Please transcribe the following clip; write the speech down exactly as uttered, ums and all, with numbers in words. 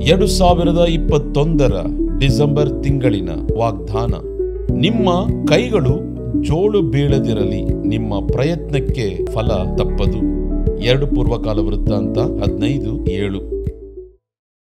ಎರಡು ಸಾವಿರದ ಇಪ್ಪತ್ತೊಂದರ ಡಿಸೆಂಬರ್ ತಿಂಗಳಿನ ವಾಗ್ದಾನ. ನಿಮ್ಮ ಕೈಗಳು ಜೋಳು ಬೀಳದಿರಲಿ, ನಿಮ್ಮ ಪ್ರಯತ್ನಕ್ಕೆ ಫಲ ತಪ್ಪದು. ಎರಡು ಪೂರ್ವಕಾಲ ವೃತ್ತಾಂತ ಹದಿನೈದು ಏಳು.